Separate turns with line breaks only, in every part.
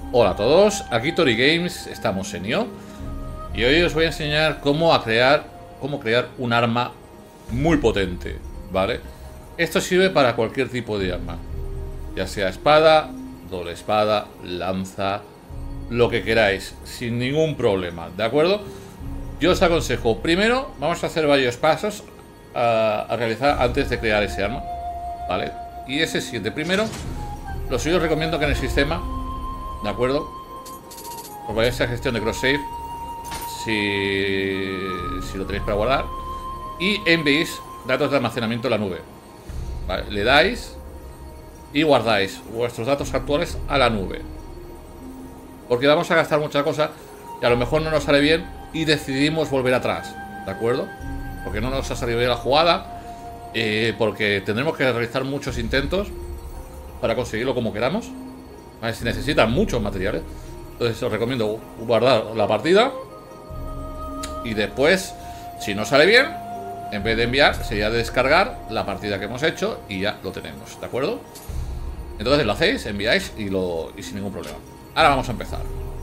Hola a todos, aquí Tori Games, estamos en IO y hoy os voy a enseñar cómo crear un arma muy potente, ¿vale? Esto sirve para cualquier tipo de arma, ya sea espada, doble espada, lanza, lo que queráis, sin ningún problema, ¿de acuerdo? Yo os aconsejo, primero vamos a hacer varios pasos a realizar antes de crear ese arma, ¿vale? Y ese siguiente, primero, lo suyo os recomiendo que en el sistema, ¿de acuerdo? Os vayáis a gestión de cross save si lo tenéis para guardar y enviéis datos de almacenamiento en la nube, ¿vale? Le dais y guardáis vuestros datos actuales a la nube, porque vamos a gastar mucha cosa y a lo mejor no nos sale bien y decidimos volver atrás, ¿de acuerdo? Porque no nos ha salido bien la jugada, porque tendremos que realizar muchos intentos para conseguirlo como queramos, ¿vale? Si necesitan muchos materiales. Entonces os recomiendo guardar la partida y después, si no sale bien, en vez de enviar, sería descargar la partida que hemos hecho y ya lo tenemos, ¿de acuerdo? Entonces lo hacéis, enviáis y sin ningún problema. Ahora vamos a empezar.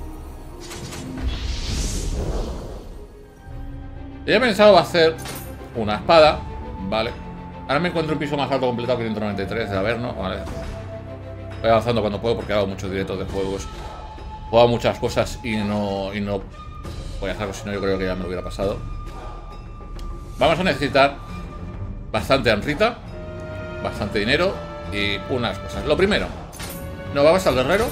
Yo he pensado hacer una espada, ¿vale? Ahora me encuentro un piso más alto completado que 193 de Averno, ¿vale? Voy avanzando cuando puedo porque hago muchos directos de juegos. Juego muchas cosas y no voy a hacerlo, si no yo creo que ya me lo hubiera pasado. Vamos a necesitar bastante anrita, bastante dinero y unas cosas. Lo primero, nos vamos al guerrero.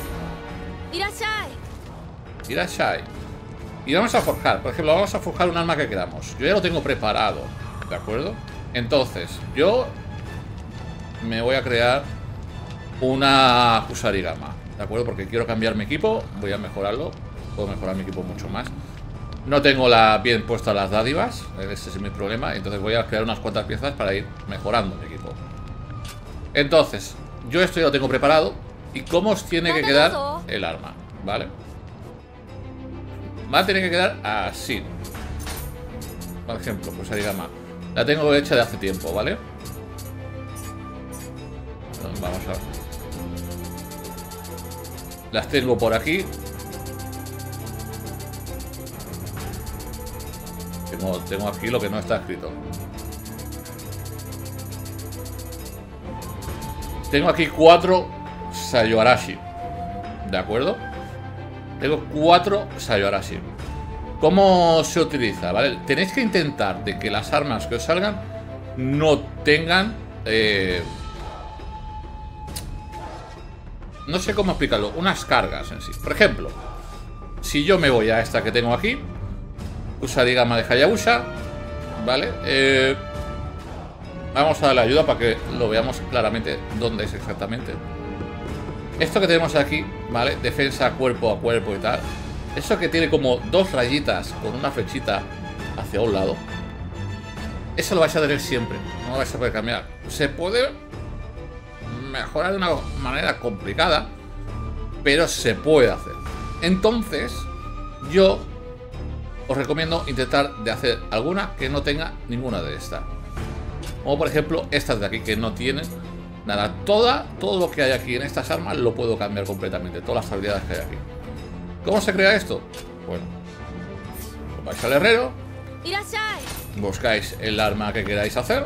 Irashai. Y vamos a forjar, por ejemplo, vamos a forjar un arma que queramos. Yo ya lo tengo preparado, ¿de acuerdo? Entonces, yo me voy a crear una Kusarigama, ¿de acuerdo? Porque quiero cambiar mi equipo, voy a mejorarlo. Puedo mejorar mi equipo mucho más. No tengo bien puestas las dádivas, ese es mi problema. Entonces voy a crear unas cuantas piezas para ir mejorando mi equipo. Entonces, yo esto ya lo tengo preparado. ¿Y cómo os tiene que quedar el arma? ¿Vale? Va a tener que quedar así. Por ejemplo, Kusarigama la tengo hecha de hace tiempo, ¿vale? Vamos a... Las tengo por aquí. Tengo aquí lo que no está escrito. Tengo aquí 4 Sayoarashi, ¿de acuerdo? Tengo 4 Sayoarashi. ¿Cómo se utiliza? ¿Vale? Tenéis que intentar de que las armas que os salgan no tengan... no sé cómo explicarlo. Unas cargas en sí. Por ejemplo, si yo me voy a esta que tengo aquí, Kusarigama de Hayabusa, ¿vale? Vamos a darle ayuda para que lo veamos claramente dónde es exactamente. Esto que tenemos aquí, ¿vale? Defensa cuerpo a cuerpo y tal. Eso que tiene como 2 rayitas con una flechita hacia un lado. Eso lo vais a tener siempre. No lo vais a poder cambiar. Se puede mejorar de una manera complicada, pero se puede hacer. Entonces, yo os recomiendo intentar de hacer alguna que no tenga ninguna de estas. Como por ejemplo estas de aquí que no tienen nada. Todo lo que hay aquí en estas armas lo puedo cambiar completamente. Todas las habilidades que hay aquí. ¿Cómo se crea esto? Bueno, vais al herrero, buscáis el arma que queráis hacer,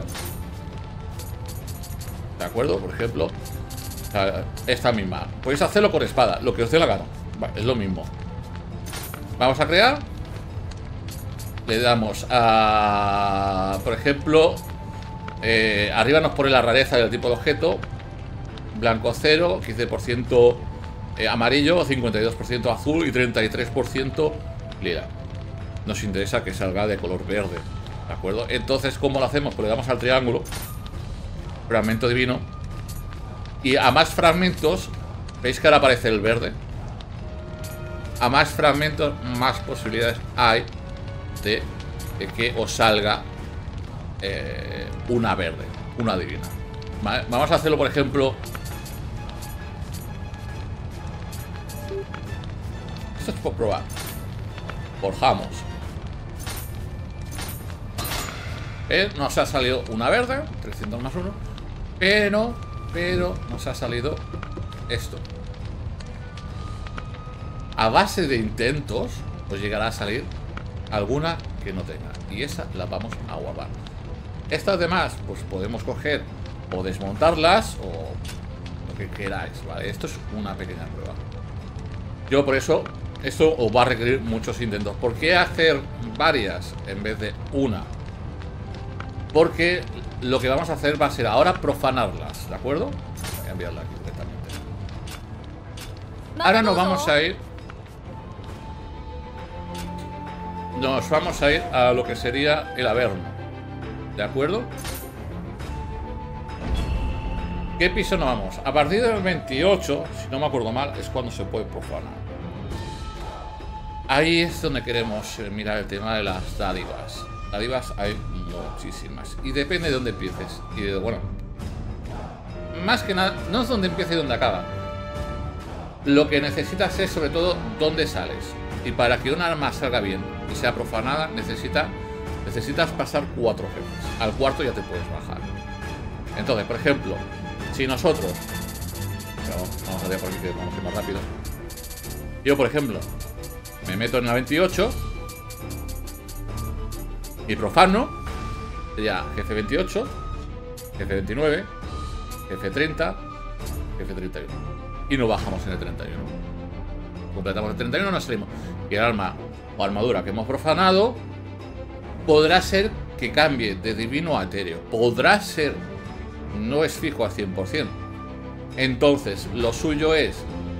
¿de acuerdo? Por ejemplo, esta misma. Podéis hacerlo con espada, lo que os dé la gana. Es lo mismo. Vamos a crear. Le damos a... Por ejemplo, arriba nos pone la rareza del tipo de objeto. Blanco 0, 15% amarillo, 52% azul y 33% lila. Nos interesa que salga de color verde, ¿de acuerdo? Entonces, ¿cómo lo hacemos? Pues le damos al triángulo, fragmento divino, y a más fragmentos, ¿veis que ahora aparece el verde? A más fragmentos, más posibilidades hay de que os salga una verde, una divina, ¿vale? Vamos a hacerlo, por ejemplo. Esto es por probar. Forjamos. Nos ha salido una verde, 300 más 1. Pero nos ha salido esto. a base de intentos os llegará a salir alguna que no tenga. Y esa la vamos a guardar. Estas demás, pues podemos coger o desmontarlas o lo que queráis, ¿vale? Esto es una pequeña prueba. Yo por eso, esto os va a requerir muchos intentos. ¿Por qué hacer varias en vez de una? Porque lo que vamos a hacer va a ser ahora profanarlas, ¿de acuerdo? Voy a enviarla aquí directamente. Ahora nos vamos a ir. Nos vamos a ir a lo que sería el Averno, ¿de acuerdo? ¿Qué piso nos vamos? A partir del 28, si no me acuerdo mal, es cuando se puede profanar. Ahí es donde queremos mirar el tema de las dádivas. Dádivas hay muchísimas. Y depende de dónde empieces. Y de, bueno, más que nada, no es donde empieza y dónde acaba. Lo que necesitas es sobre todo dónde sales. Y para que un arma salga bien y sea profanada, necesitas pasar 4 jefes. Al cuarto ya te puedes bajar. Entonces, por ejemplo, si nosotros... Vamos a ver por aquí que vamos a ir más rápido. Yo, por ejemplo, me meto en la 28 y profano. Sería jefe 28, jefe 29, jefe 30, jefe 31. Y nos bajamos en el 31. Completamos el 31 y nos salimos. Y el arma o armadura que hemos profanado podrá ser que cambie de divino a etéreo. Podrá ser. No es fijo al 100%. Entonces, lo suyo es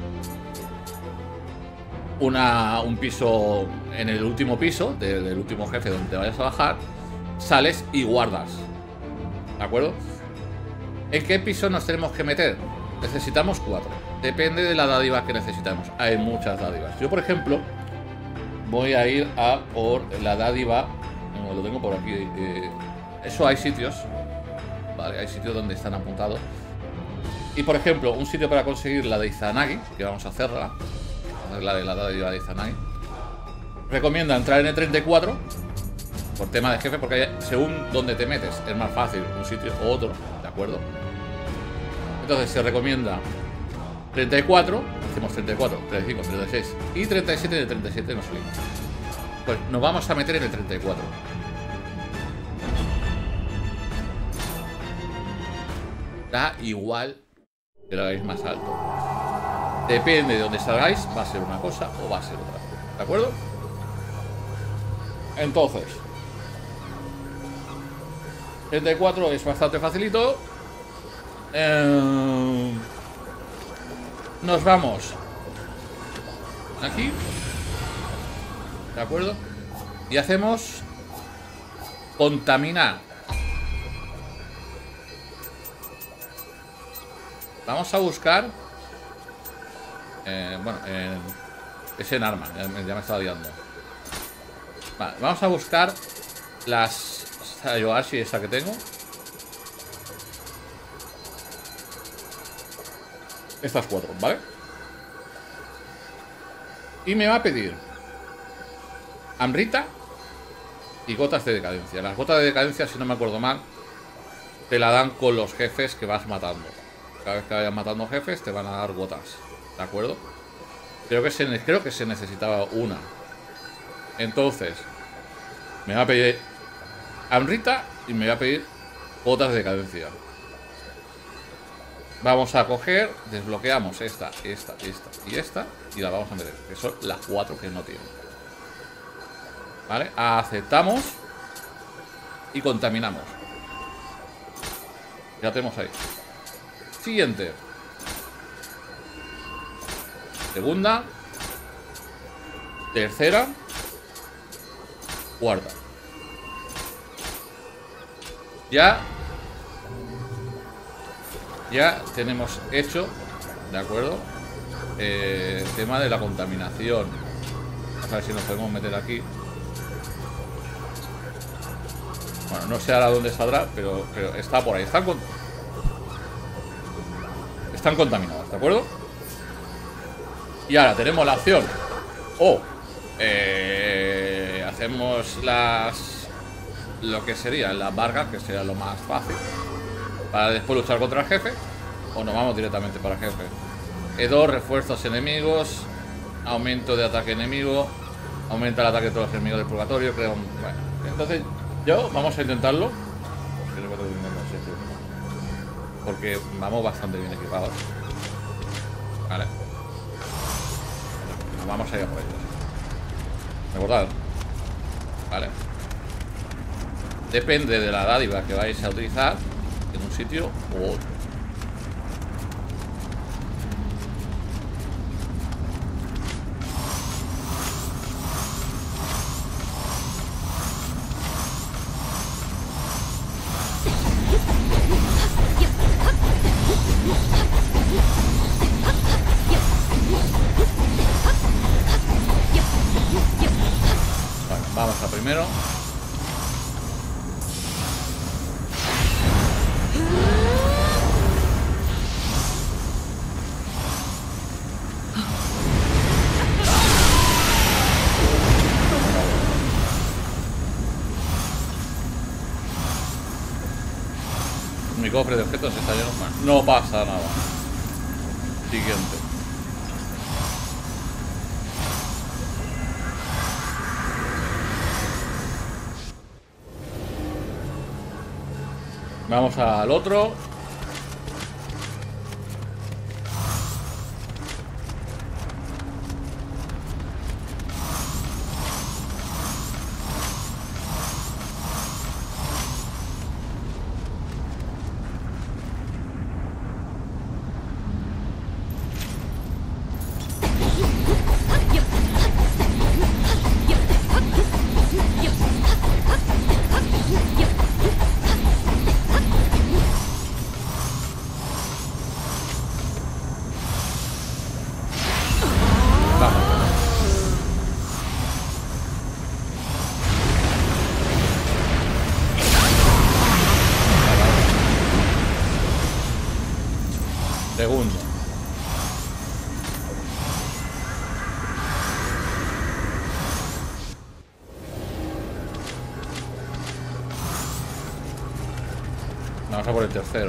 un piso, en el último piso del último jefe donde te vayas a bajar, sales y guardas. ¿De acuerdo? ¿En qué piso nos tenemos que meter? Necesitamos 4. Depende de la dádiva que necesitamos. Hay muchas dádivas. Yo, por ejemplo, voy a ir a por la dádiva. No, lo tengo por aquí. Eso hay sitios. Vale, hay sitios donde están apuntados. Y, por ejemplo, un sitio para conseguir la de Izanagi, que vamos a hacerla. La de la dádiva de Izanagi. Recomienda entrar en el 34 por tema de jefe, porque según donde te metes es más fácil un sitio u otro, ¿de acuerdo? Entonces se recomienda 34, hacemos 34, 35, 36 y 37. De 37 nos subimos. Pues nos vamos a meter en el 34. Da igual que lo hagáis más alto. Depende de dónde salgáis, va a ser una cosa o va a ser otra. ¿De acuerdo? Entonces, 34 es bastante facilito. Nos vamos aquí, ¿de acuerdo? Y hacemos contaminar. Vamos a buscar bueno, es en arma, ya me estaba liando. Vale, vamos a buscar las Sayoashi, esa que tengo. Estas 4, ¿vale? Y me va a pedir Amrita y gotas de decadencia. Las gotas de decadencia, si no me acuerdo mal, te la dan con los jefes que vas matando. Cada vez que vayas matando jefes te van a dar gotas, ¿de acuerdo? Creo que se necesitaba una. Entonces me va a pedir Amrita y me va a pedir gotas de decadencia. Vamos a coger, desbloqueamos esta y esta y la vamos a meter, que son las 4 que no tienen. ¿Vale? Aceptamos y contaminamos. Ya tenemos ahí. Siguiente. Segunda. Tercera. Cuarta. Ya tenemos hecho, ¿de acuerdo? El tema de la contaminación. Vamos a ver si nos podemos meter aquí. Bueno, no sé ahora dónde saldrá, pero está por ahí. Están contaminadas, ¿de acuerdo? Y ahora tenemos la opción. Hacemos lo que sería las barcas, que sería lo más fácil, para después luchar contra el jefe. O nos vamos directamente para el jefe. E2, refuerzos enemigos. Aumento de ataque enemigo. Aumenta el ataque de todos los enemigos del purgatorio. Creo un... Bueno, entonces vamos a intentarlo. Porque vamos bastante bien equipados. Vale. Nos vamos a ir a por ellos. Recordad. Vale. Depende de la dádiva que vais a utilizar en un sitio u otro. Bueno, vamos a primero. Mi cofre de objetos está lleno. No pasa nada. Siguiente. Vamos al otro. Segundo. Vamos a por el tercero.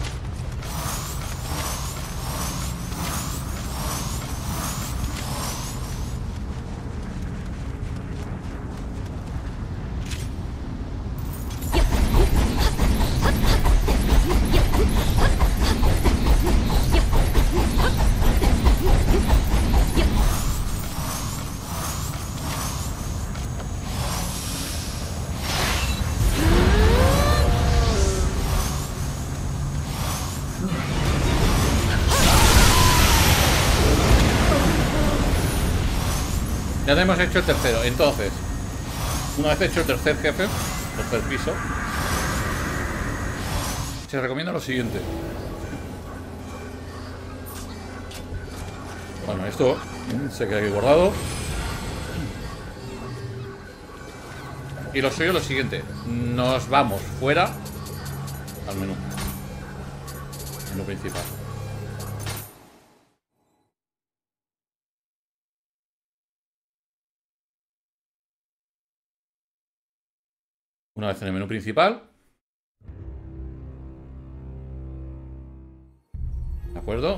Ya hemos hecho el tercero. Entonces, una vez hecho el tercer jefe, tercer piso, se recomienda lo siguiente. Bueno, esto se queda aquí guardado. Y lo suyo es lo siguiente. Nos vamos fuera al menú. Menú principal. Una vez en el menú principal. ¿De acuerdo?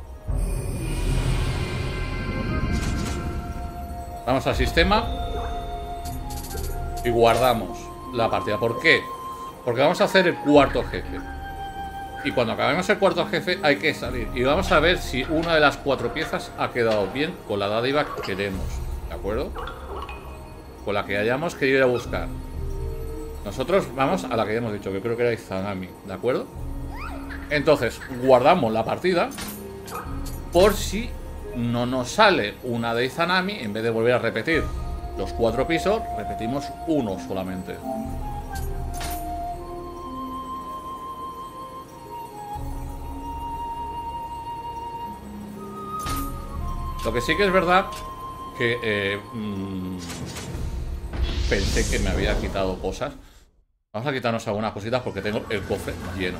Vamos al sistema. Y guardamos la partida. ¿Por qué? Porque vamos a hacer el cuarto jefe. Y cuando acabemos el cuarto jefe hay que salir. Y vamos a ver si una de las 4 piezas ha quedado bien con la dádiva que queremos. ¿De acuerdo? Con la que hayamos querido ir a buscar. Nosotros vamos a la que ya hemos dicho, que creo que era Izanami, ¿de acuerdo? Entonces, guardamos la partida por si no nos sale una de Izanami. En vez de volver a repetir los 4 pisos, repetimos uno solamente. Lo que sí que es verdad que pensé que me había quitado cosas. Vamos a quitarnos algunas cositas porque tengo el cofre lleno.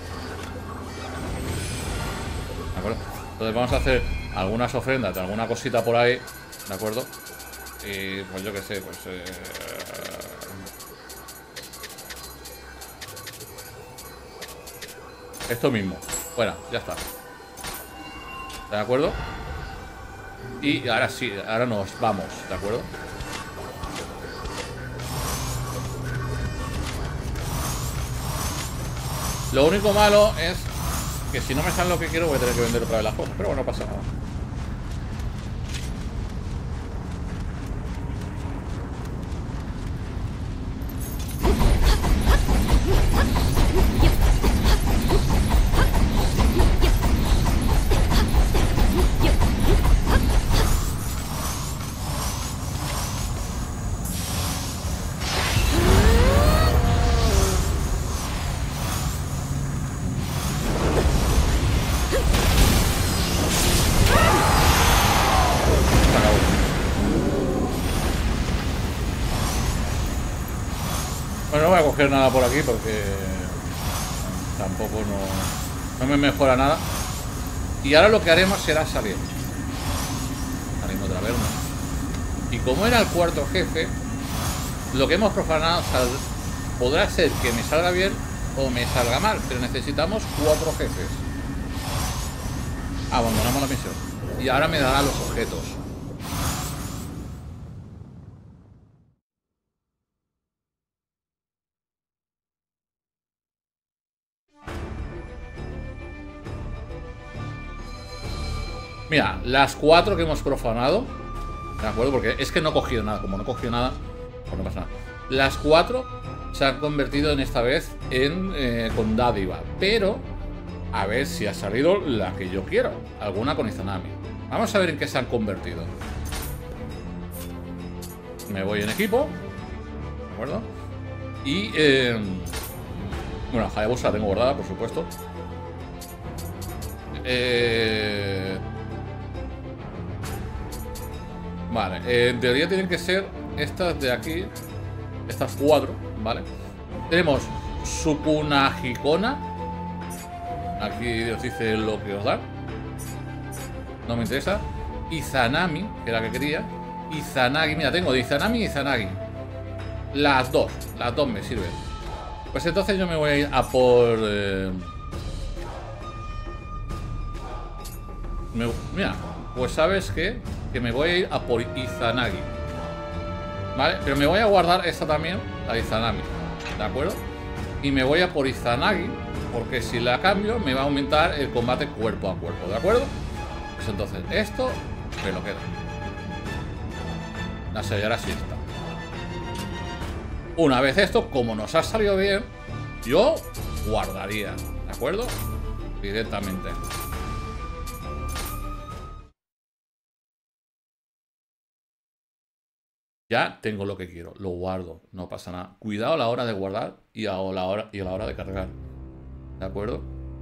¿De acuerdo? Entonces vamos a hacer algunas ofrendas de alguna cosita por ahí. ¿De acuerdo? Y pues yo qué sé, pues... esto mismo. Bueno, ya está. ¿De acuerdo? Y ahora sí, ahora nos vamos, ¿de acuerdo? Lo único malo es que si no me sale lo que quiero voy a tener que vender otra vez las cosas. Pero bueno, no pasa nada. Bueno, no voy a coger nada por aquí porque tampoco no me mejora nada. Y ahora lo que haremos será salir. Salimos de la taberna. Y como era el cuarto jefe, lo que hemos profanado podrá ser que me salga bien o me salga mal, pero necesitamos 4 jefes. Abandonamos la misión. Y ahora me dará los objetos. Mira, las 4 que hemos profanado, ¿de acuerdo? Porque es que no he cogido nada. Como no he cogido nada, pues no pasa nada. Las 4 se han convertido en esta vez en con dádiva. Pero a ver si ha salido la que yo quiero. Alguna con Izanami. Vamos a ver en qué se han convertido. Me voy en equipo, ¿de acuerdo? Y bueno, Hayabusa la tengo guardada, por supuesto. Vale, en teoría tienen que ser estas de aquí. Estas 4, ¿vale? Tenemos Sukunahikona. Aquí os dice lo que os da. No me interesa. Izanami, que era la que quería. Izanagi, mira, tengo de Izanami y Izanagi. Las dos me sirven. Pues entonces yo me voy a ir a por... mira, pues sabes qué, que me voy a ir a por Izanagi. Vale, pero me voy a guardar esta también, la de Izanami, ¿de acuerdo? Y me voy a por Izanagi, porque si la cambio me va a aumentar el combate cuerpo a cuerpo, ¿de acuerdo? Pues entonces esto me lo quedo. La sellará así está. Una vez esto, como nos ha salido bien, yo guardaría, ¿de acuerdo? Directamente. Ya tengo lo que quiero, lo guardo, no pasa nada. Cuidado a la hora de guardar y a la hora de cargar. ¿De acuerdo?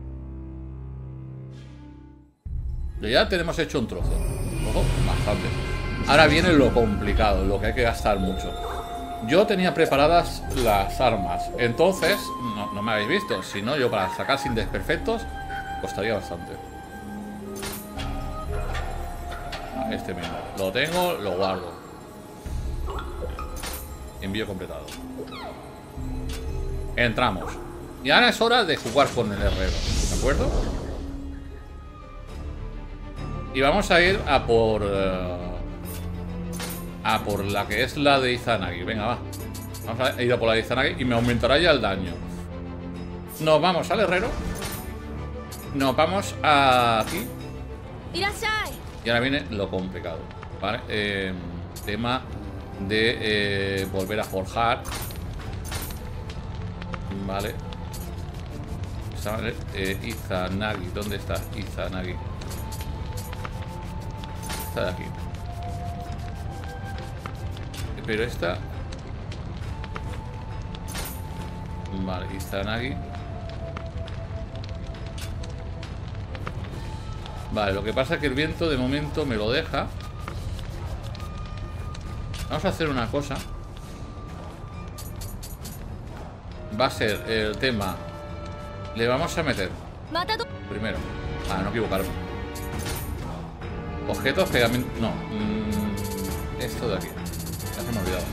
Ya tenemos hecho un trozo. Ojo, bastante. Ahora viene lo complicado, lo que hay que gastar mucho. Yo tenía preparadas las armas. Entonces, no me habéis visto. Si no, yo para sacar sin desperfectos costaría bastante. Este mismo. Lo tengo, lo guardo. Envío completado. Entramos. Y ahora es hora de jugar con el herrero, ¿de acuerdo? Y vamos a ir a por la que es la de Izanagi. Venga, va. Vamos a ir a por la de Izanagi y me aumentará ya el daño. Nos vamos al herrero. Nos vamos aquí. Y ahora viene lo complicado, ¿vale? Tema de volver a forjar. Vale. Izanagi, ¿dónde está Izanagi? Está de aquí. Pero esta... Vale, Izanagi. Vale, lo que pasa es que el viento de momento me lo deja. Vamos a hacer una cosa. Va a ser el tema. Le vamos a meter primero, para no equivocarme, objetos, pegamento. No, esto de aquí. Ya se me ha olvidado.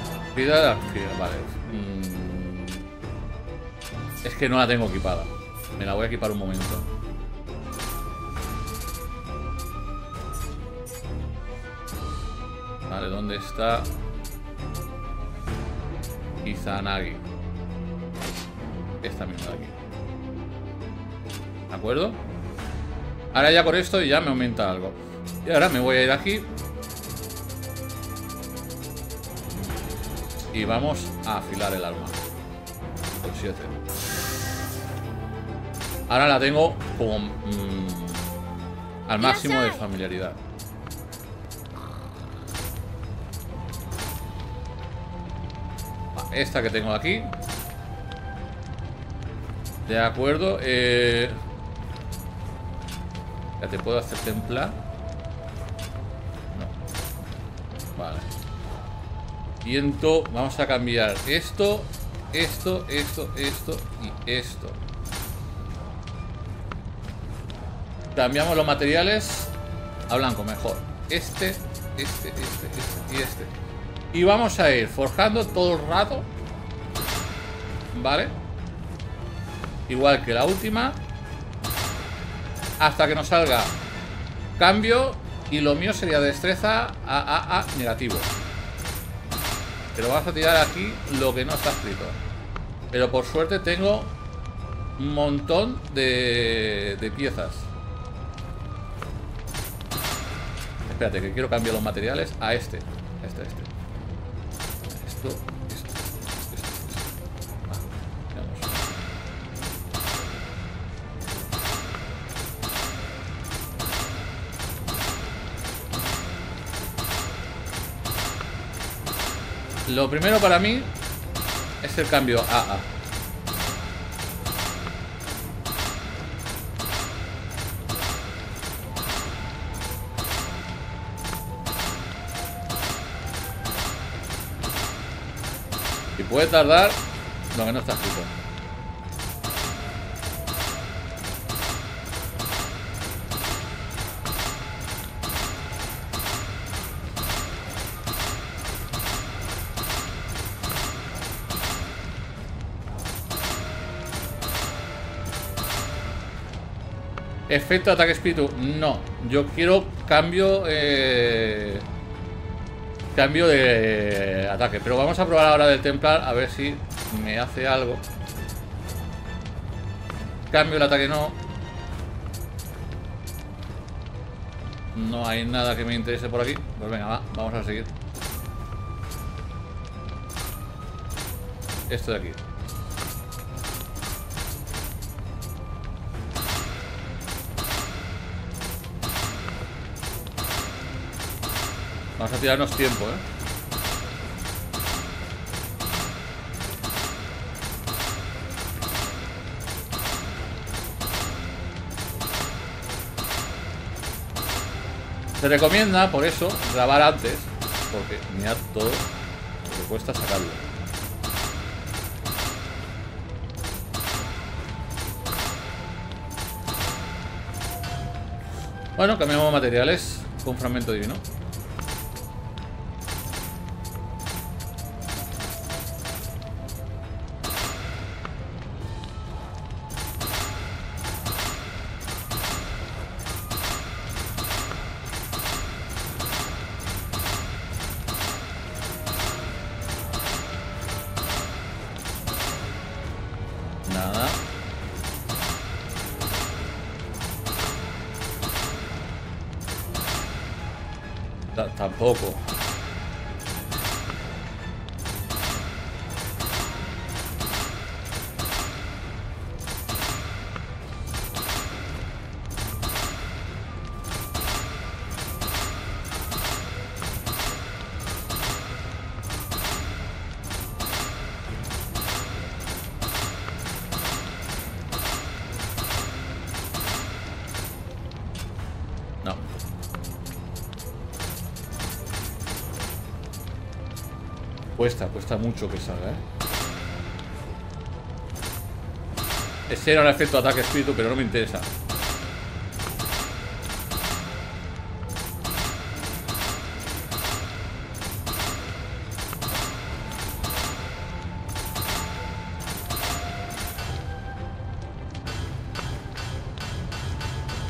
Vida de arquero, vale. Es que no la tengo equipada. Me la voy a equipar un momento. Vale, ¿dónde está Izanagi? Esta misma de aquí. ¿De acuerdo? Ahora ya con esto ya me aumenta algo. Y ahora me voy a ir aquí. Y vamos a afilar el arma. Por 7. Ahora la tengo como al máximo de familiaridad. Esta que tengo aquí. De acuerdo. Ya te puedo hacer templar. No. Vale. Viento. Vamos a cambiar esto, esto, esto, esto y esto. Cambiamos los materiales a blanco mejor. Este y este. Y vamos a ir forjando todo el rato. ¿Vale? Igual que la última. Hasta que nos salga cambio. Y lo mío sería destreza a negativo. Pero vamos a tirar aquí lo que no está escrito. Pero por suerte tengo un montón de piezas. Espérate, que quiero cambiar los materiales a este. Esto. Veamos. Lo primero para mí es el cambio a. Y puede tardar lo que no está escrito. Efecto de ataque espíritu. No, yo quiero cambio cambio de ataque. Pero vamos a probar ahora del templar. A ver si me hace algo. Cambio el ataque no. No hay nada que me interese por aquí. Pues venga, vamos a seguir. Esto de aquí. Vamos a tirarnos tiempo, Se recomienda, por eso, grabar antes. Porque mirad todo lo que cuesta sacarlo. Bueno, cambiamos materiales con fragmento divino. Nada. Tampoco. No. Cuesta mucho que salga, Ese era el efecto de ataque espíritu, pero no me interesa.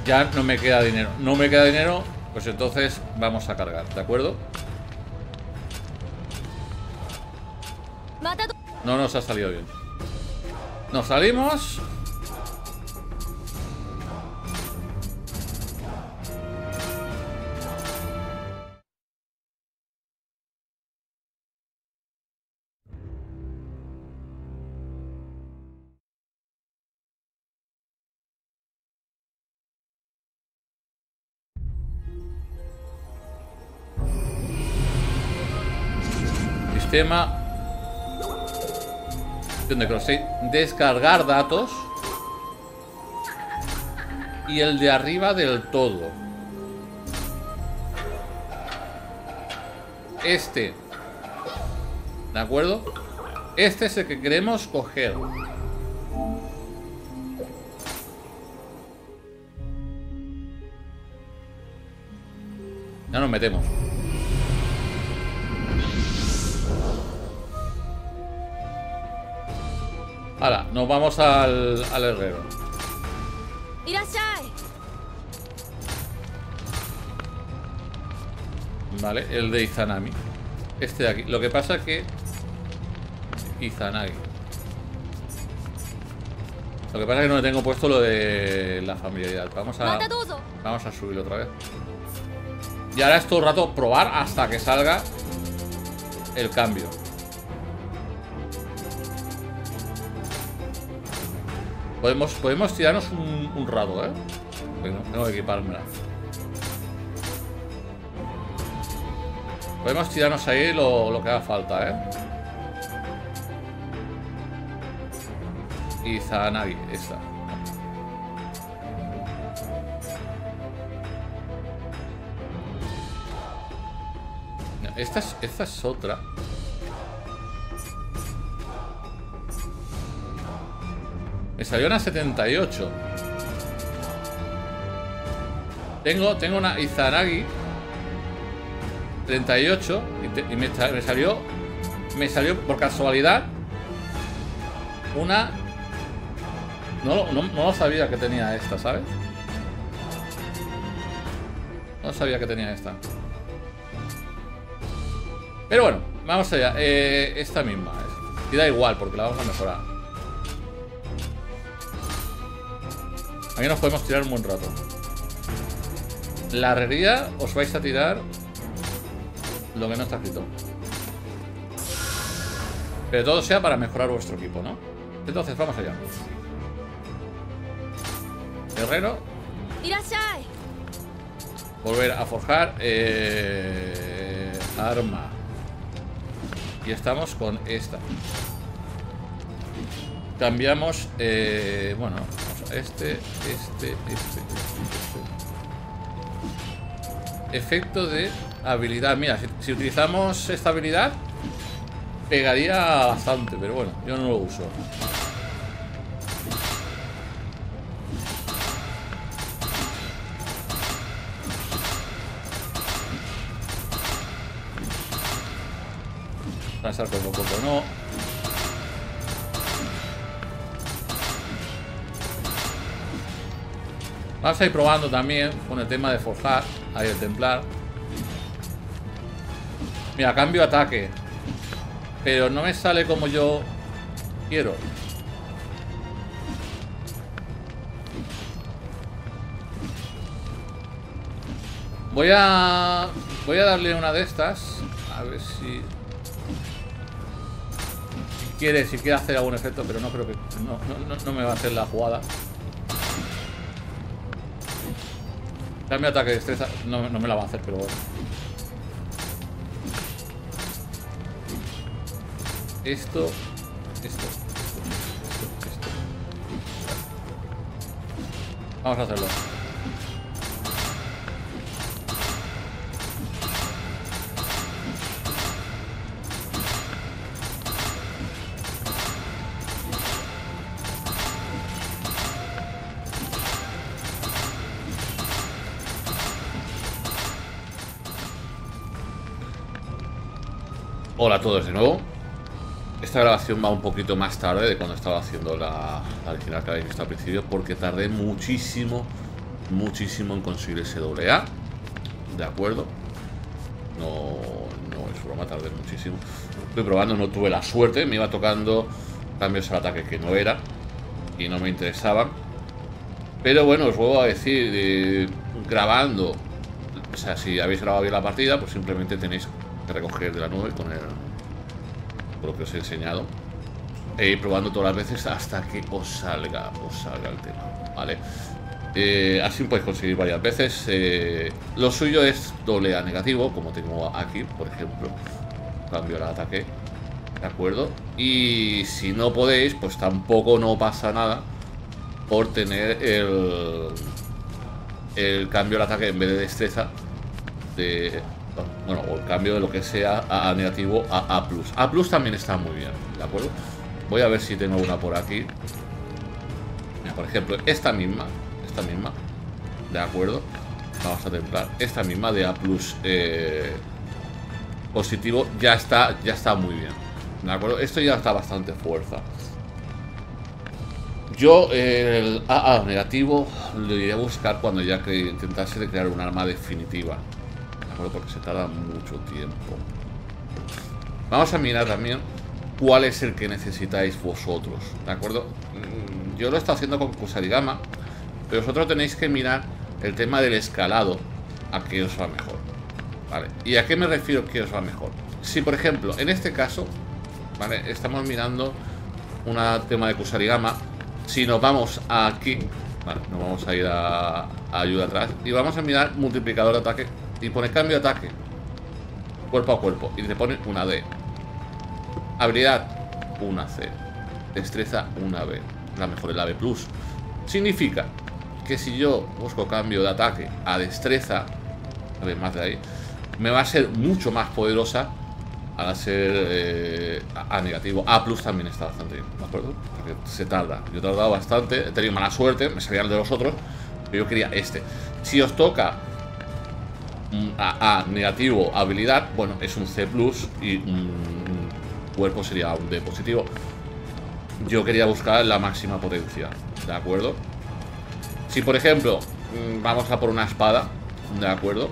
Ya no me queda dinero. No me queda dinero, pues entonces vamos a cargar, ¿de acuerdo? No nos ha salido bien. Nos salimos. Sistema de cross-save. Descargar datos. Y el de arriba del todo. Este. ¿De acuerdo? Este es el que queremos coger. Ya nos metemos. Ahora, nos vamos al herrero. Vale, el de Izanami. Este de aquí. Lo que pasa es que... Izanagi. Lo que pasa es que no le tengo puesto lo de la familiaridad. Vamos a subirlo otra vez. Y ahora es todo el rato probar hasta que salga el cambio. Podemos tirarnos un rato, ¿eh? Bueno, tengo que equipármela. Podemos tirarnos ahí lo que haga falta, ¿eh? Izanagi, esta. No, esta es otra. Me salió una 78. Tengo una Izanagi 38 y me salió por casualidad una. No lo sabía que tenía esta, ¿sabes? No sabía que tenía esta. Pero bueno, vamos allá. Esta misma es. Y da igual porque la vamos a mejorar. Aquí nos podemos tirar un buen rato. La herrería os vais a tirar lo que no está escrito. Pero todo sea para mejorar vuestro equipo, ¿no? Entonces, vamos allá. Herrero. Volver a forjar arma. Y estamos con esta. Cambiamos. Bueno, vamos a este. Efecto de habilidad. Mira, si utilizamos esta habilidad, pegaría bastante, pero bueno, yo no lo uso. Pasar con poco, no. Vamos a ir probando también con el tema de forjar. Ahí el templar. Mira, cambio ataque. Pero no me sale como yo quiero. Voy a darle una de estas. A ver si quiere hacer algún efecto, pero no creo que... No me va a hacer la jugada. Cambio ataque de destreza. No me la va a hacer, pero bueno. Esto. Vamos a hacerlo. Hola a todos de nuevo. Esta grabación va un poquito más tarde de cuando estaba haciendo la original que habéis visto al principio, porque tardé muchísimo muchísimo en conseguir ese doble A. De acuerdo. No es broma, tardé muchísimo. Estoy probando, no tuve la suerte. Me iba tocando cambios al ataque que no era y no me interesaban. Pero bueno, os vuelvo a decir, grabando, o sea, si habéis grabado bien la partida, pues simplemente tenéis que recoger de la nube con lo que os he enseñado e ir probando todas las veces hasta que os salga el tema, ¿vale? Así podéis conseguir varias veces. Lo suyo es doble A negativo, como tengo aquí, por ejemplo. Cambio el ataque, ¿de acuerdo? Y si no podéis, pues tampoco no pasa nada por tener el cambio del ataque en vez de destreza bueno, o el cambio de lo que sea a negativo a A+. A+ también está muy bien, ¿de acuerdo? Voy a ver si tengo una por aquí. Mira, por ejemplo, esta misma, ¿de acuerdo? Vamos a templar. Esta misma de A+ positivo ya está muy bien, ¿de acuerdo? Esto ya está bastante fuerza. Yo el AA negativo lo iré a buscar cuando ya que intentase de crear un arma definitiva, ¿de acuerdo? Porque se tarda mucho tiempo. Vamos a mirar también cuál es el que necesitáis vosotros, ¿de acuerdo? Yo lo he estado haciendo con Kusarigama, pero vosotros tenéis que mirar el tema del escalado, a qué os va mejor, ¿vale? ¿Y a qué me refiero que os va mejor? Si por ejemplo, en este caso, ¿vale? Estamos mirando un tema de Kusarigama. Si nos vamos aquí, vale, nos vamos a ir a ayuda atrás y vamos a mirar multiplicador de ataque y pone cambio de ataque cuerpo a cuerpo y te pone una D, habilidad una C, destreza una B, la mejor es la B+. Significa que si yo busco cambio de ataque a destreza, a ver, más de ahí, me va a ser mucho más poderosa al ser A negativo. A+ también está bastante bien, ¿de acuerdo? Porque se tarda. Yo he tardado bastante, he tenido mala suerte, me salían de los otros, pero yo quería este. Si os toca A negativo habilidad, bueno, es un C+ y un cuerpo sería un D positivo. Yo quería buscar la máxima potencia, ¿de acuerdo? Si por ejemplo vamos a por una espada, ¿de acuerdo?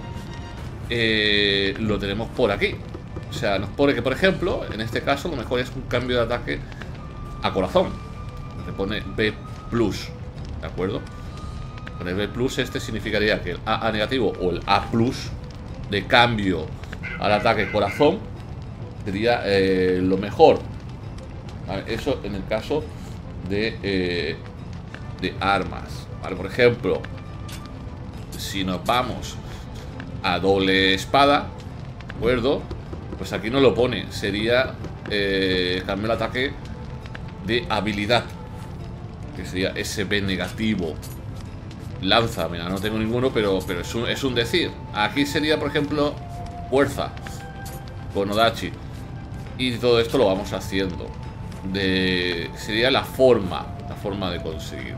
Lo tenemos por aquí. O sea, nos pone que, por ejemplo, en este caso, lo mejor es un cambio de ataque a corazón. Te pone B+, ¿de acuerdo? Con el B+, este significaría que el A negativo o el A+ de cambio al ataque corazón sería lo mejor. ¿Vale? Eso en el caso de armas. ¿Vale? Por ejemplo, si nos vamos a doble espada, ¿de acuerdo? Pues aquí no lo pone, sería cambio el ataque de habilidad, que sería SB negativo. Lanza, mira, no tengo ninguno, pero es un decir. Aquí sería, por ejemplo, fuerza con Odachi. Y todo esto lo vamos haciendo. Sería la forma de conseguir.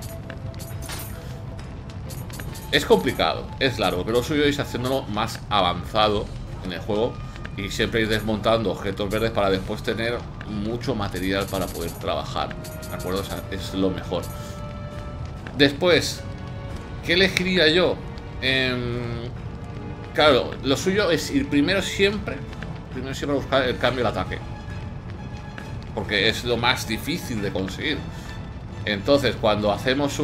Es complicado, es largo, pero lo suyo es haciéndolo más avanzado en el juego. Y siempre ir desmontando objetos verdes para después tener mucho material para poder trabajar, ¿de acuerdo? O sea, es lo mejor. Después, ¿qué elegiría yo? Claro, lo suyo es ir primero siempre a buscar el cambio de ataque, porque es lo más difícil de conseguir. Entonces, cuando hacemos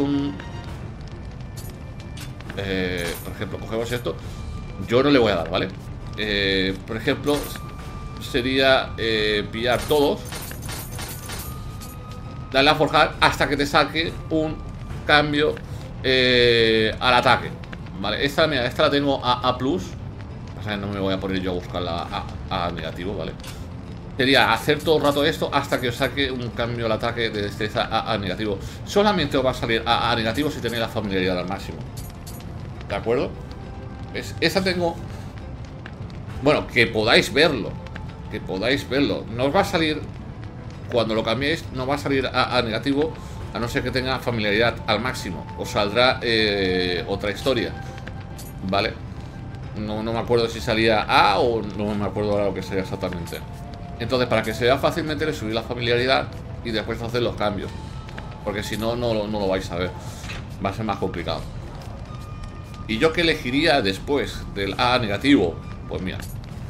por ejemplo, cogemos esto, yo no le voy a dar, ¿vale? Por ejemplo, sería pillar todos, darle a forjar hasta que te saque un cambio al ataque, ¿vale? Esta la tengo a A+. O sea, no me voy a poner yo a buscarla a negativo, ¿vale? Sería hacer todo el rato esto hasta que os saque un cambio al ataque de destreza a negativo. Solamente os va a salir a negativo si tenéis la familiaridad al máximo, ¿de acuerdo? ¿Ves? Esa tengo... Bueno, que podáis verlo. No os va a salir, cuando lo cambiéis, no va a salir a negativo, a no ser que tenga familiaridad al máximo. Os saldrá otra historia, ¿vale? No me acuerdo si salía A o no me acuerdo ahora lo que sería exactamente. Entonces, para que se vea fácilmente, le subís la familiaridad y después hacer los cambios, porque si no, no lo vais a ver. Va a ser más complicado. ¿Y yo qué elegiría después del A negativo? Pues mira,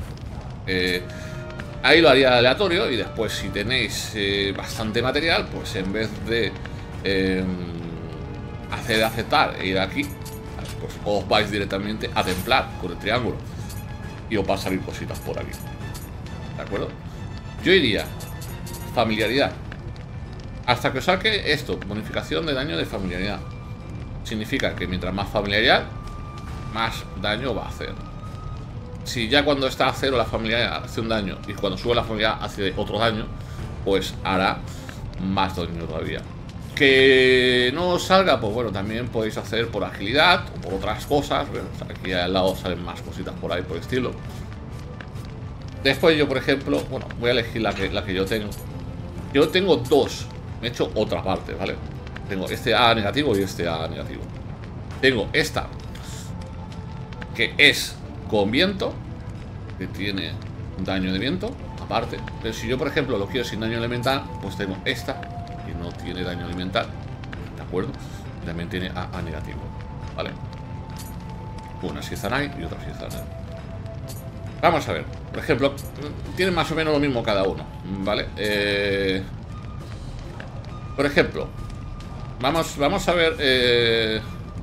ahí lo haría aleatorio. Y después, si tenéis bastante material, pues en vez de hacer aceptar e ir aquí, pues os vais directamente a templar con el triángulo y os va a salir cositas por aquí. ¿De acuerdo? Yo iría familiaridad hasta que os saque esto, bonificación de daño de familiaridad. Significa que mientras más familiaridad, más daño va a hacer. Si ya cuando está a cero la familiaridad hace un daño y cuando sube la familiaridad hace otro daño, pues hará más daño todavía. Que no os salga, pues bueno, también podéis hacer por agilidad o por otras cosas. Bueno, aquí al lado salen más cositas por ahí, por el estilo. Después yo, por ejemplo, bueno, voy a elegir la que yo tengo. Yo tengo dos. Me he hecho otra parte, ¿vale? Tengo este A negativo y este A negativo. Tengo esta, que es con viento, que tiene daño de viento, aparte. Pero si yo, por ejemplo, lo quiero sin daño elemental, pues tengo esta, que no tiene daño elemental, ¿de acuerdo? Y también tiene A negativo, ¿vale? Una si Zanai y otra si Zanai. Vamos a ver, por ejemplo, tienen más o menos lo mismo cada uno, ¿vale? Por ejemplo, vamos a ver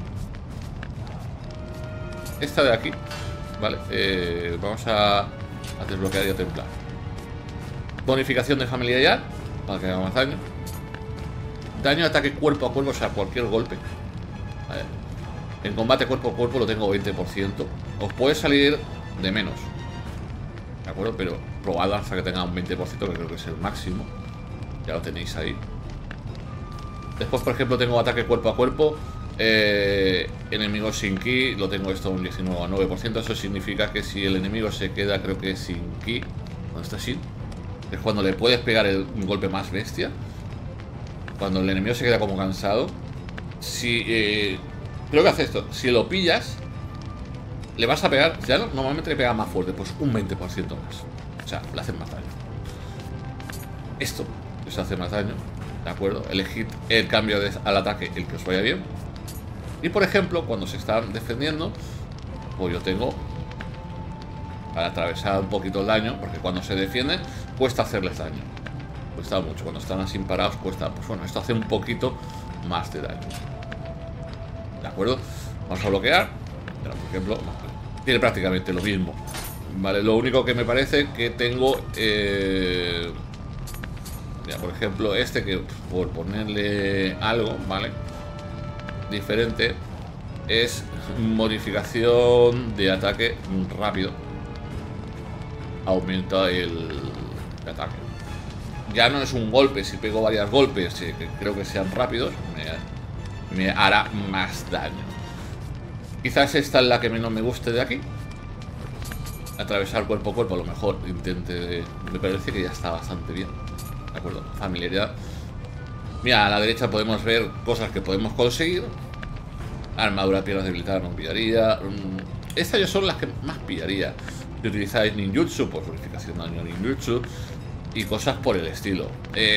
esta de aquí, ¿vale? Vamos a desbloquear y a templar. Bonificación de familiaridad, para que haga más daño. Daño de ataque cuerpo a cuerpo, o sea, cualquier golpe. A ver. En combate cuerpo a cuerpo lo tengo 20%. Os puede salir de menos, ¿de acuerdo? Pero probad hasta que tenga un 20%, que creo que es el máximo. Ya lo tenéis ahí. Después, por ejemplo, tengo ataque cuerpo a cuerpo. Enemigos sin ki, lo tengo esto un 19,9%. Eso significa que si el enemigo se queda, creo que sin ki, cuando está sin, es cuando le puedes pegar un golpe más bestia. Cuando el enemigo se queda como cansado. Si creo que hace esto, si lo pillas, le vas a pegar, ya normalmente le pega más fuerte, pues un 20% más. O sea, le hacen más daño. Esto les hace más daño, ¿de acuerdo? Elegid el cambio al ataque, el que os vaya bien. Y por ejemplo, cuando se están defendiendo, pues yo tengo para atravesar un poquito el daño, porque cuando se defienden cuesta hacerles daño. Cuesta mucho, cuando están así parados cuesta. Pues bueno, esto hace un poquito más de daño. ¿De acuerdo? Vamos a bloquear. Pero, por ejemplo, tiene prácticamente lo mismo. Vale, lo único que me parece que tengo mira, por ejemplo, este que por ponerle algo, ¿vale? Diferente, es modificación de ataque rápido. Aumenta el ataque. Ya no es un golpe, si pego varios golpes que creo que sean rápidos, me hará más daño. Quizás esta es la que menos me guste de aquí. Atravesar cuerpo a cuerpo, a lo mejor intente. Me parece que ya está bastante bien. ¿De acuerdo? Familiaridad. Mira, a la derecha podemos ver cosas que podemos conseguir. Armadura, piernas debilitadas, no pillaría. Estas ya son las que más pillaría. Si utilizáis ninjutsu, pues bonificación de daño ninjutsu. Y cosas por el estilo.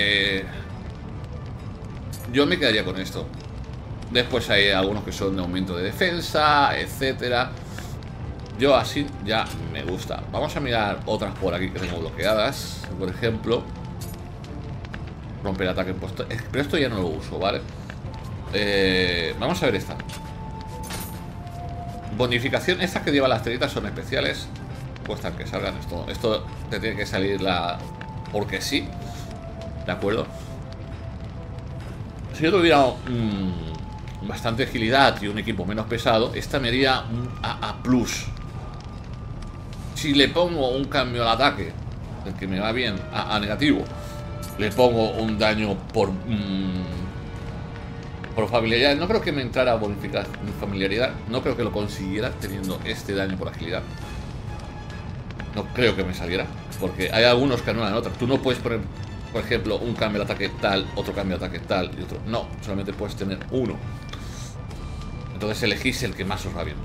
Yo me quedaría con esto. Después hay algunos que son de aumento de defensa, etcétera. Yo así ya me gusta. Vamos a mirar otras por aquí que tengo bloqueadas. Por ejemplo, romper ataque impuesto. Pero esto ya no lo uso, ¿vale? Vamos a ver esta. Bonificación. Estas que lleva las tiritas son especiales. Cuestan que salgan esto. Esto te tiene que salir porque sí. ¿De acuerdo? Si yo tuviera bastante agilidad y un equipo menos pesado, esta me haría un AA+. Si le pongo un cambio al ataque, el que me va bien, a negativo, le pongo un daño por familiaridad. No creo que me entrara a bonificar mi familiaridad. No creo que lo consiguiera teniendo este daño por agilidad. No creo que me saliera, porque hay algunos que anulan otros. Tú no puedes poner, por ejemplo, un cambio de ataque tal, otro cambio de ataque tal y otro. No, solamente puedes tener uno. Entonces elegís el que más os va bien.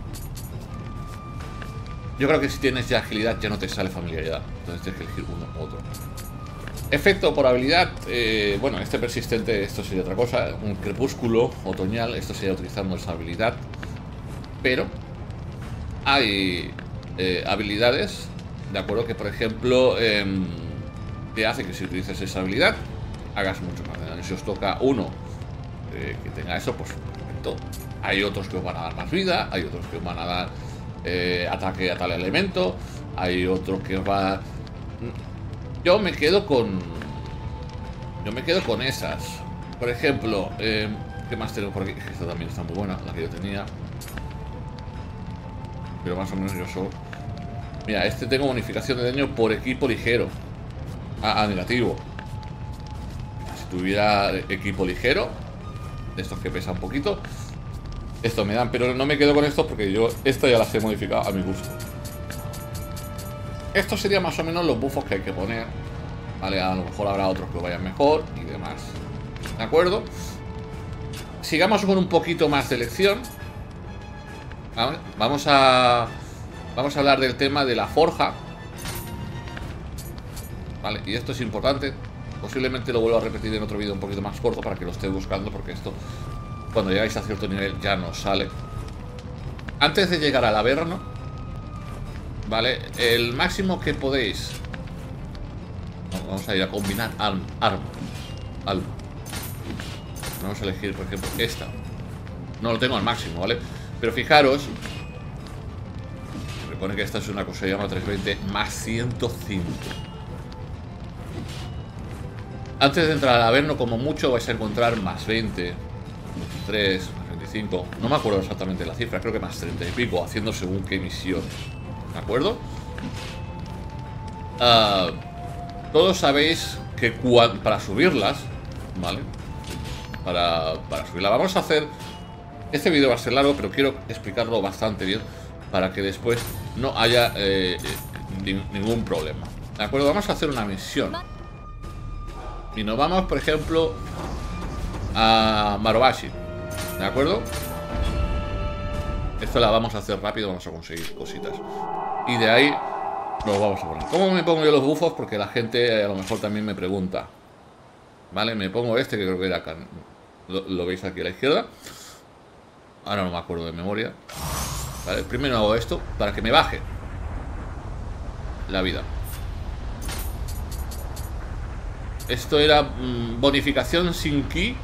Yo creo que si tienes ya agilidad ya no te sale familiaridad. Entonces tienes que elegir uno u otro. Efecto por habilidad. Bueno, este persistente, esto sería otra cosa. Un crepúsculo otoñal, esto sería utilizando esa habilidad. Pero hay habilidades, de acuerdo, que por ejemplo te hace que si utilizas esa habilidad hagas mucho más daño. Si os toca uno que tenga eso, pues perfecto. Hay otros que os van a dar más vida, hay otros que os van a dar ataque a tal elemento, hay otros que os va a... Yo me quedo con esas. Por ejemplo, ¿qué más tengo por aquí? Esta también está muy buena, la que yo tenía. Pero más o menos yo soy... Mira, este tengo bonificación de daño por equipo ligero. Negativo. Si tuviera equipo ligero, de estos que pesan un poquito, esto me dan, pero no me quedo con esto porque yo esta ya las he modificado a mi gusto. Estos serían más o menos los buffos que hay que poner, ¿vale? A lo mejor habrá otros que vayan mejor y demás. ¿De acuerdo? Sigamos con un poquito más de lección. ¿Vale? Vamos a hablar del tema de la forja. ¿Vale? Y esto es importante. Posiblemente lo vuelva a repetir en otro vídeo un poquito más corto para que lo esté buscando, porque esto, cuando llegáis a cierto nivel, ya no sale. Antes de llegar al Averno, ¿vale? El máximo que podéis... Vamos a ir a combinar arma. Vamos a elegir, por ejemplo, esta. No lo tengo al máximo, ¿vale? Pero fijaros, me pone que esta es una cosa que se llama 320 más 105. Antes de entrar al Averno, como mucho, vais a encontrar más 20, 23, más 25. No me acuerdo exactamente la cifra, creo que más 30 y pico, haciendo según qué misión. ¿De acuerdo? Todos sabéis que para subirlas, ¿vale? Para subirla vamos a hacer... Este vídeo va a ser largo, pero quiero explicarlo bastante bien para que después no haya ningún problema. ¿De acuerdo? Vamos a hacer una misión. Y nos vamos, por ejemplo, a Marobashi. ¿De acuerdo? Esto la vamos a hacer rápido, vamos a conseguir cositas. Y de ahí nos vamos a poner. ¿Cómo me pongo yo los bufos? Porque la gente a lo mejor también me pregunta. Vale, me pongo este, que creo que era acá. Lo veis aquí a la izquierda. Ahora no me acuerdo de memoria. Vale, primero hago esto para que me baje la vida. Esto era bonificación sin ki.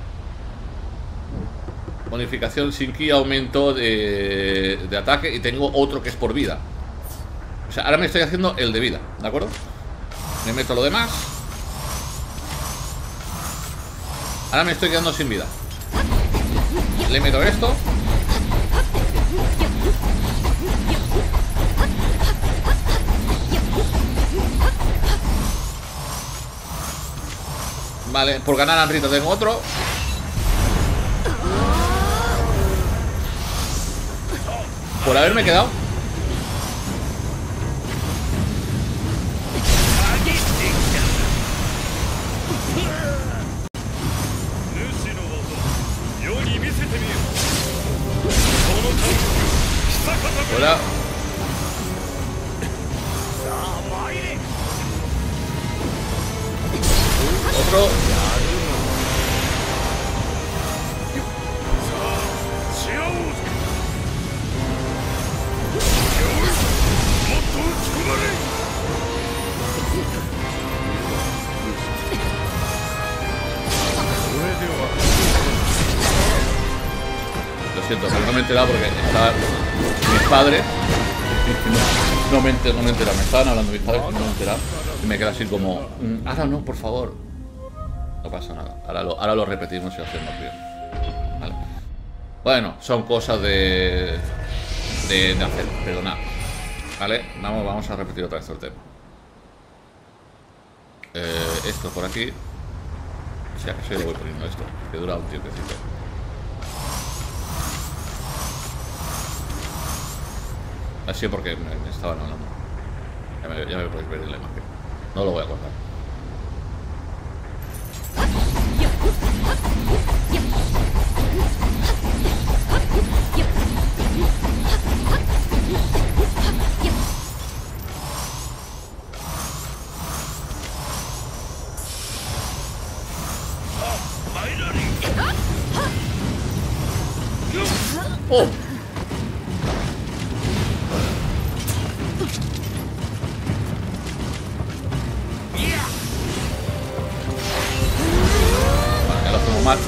Bonificación sin ki, aumento de ataque. Y tengo otro que es por vida. O sea, ahora me estoy haciendo el de vida, ¿de acuerdo? Me meto lo demás. Ahora me estoy quedando sin vida. Le meto esto. Vale, por ganar a Rita tengo otro. Por haberme quedado. Hola. Otro. Lo siento, pero no me he enterado porque estaba mis padres. No me he enterado, me estaban hablando mis padres, no me he enterado. Y me quedé así como, ahora no, por favor. No pasa nada, ahora lo repetimos y lo hacemos bien. Vale. Bueno, son cosas de hacer, perdonad. Vale, vamos a repetir otra vez el tema. Esto por aquí. O sea, que se le voy poniendo esto, que dura un tiempecito. Así porque me estaban hablando. Ya me podéis ver en la imagen. No lo voy a cortar. ¡Oh! Vale, ya lo hacemos mal.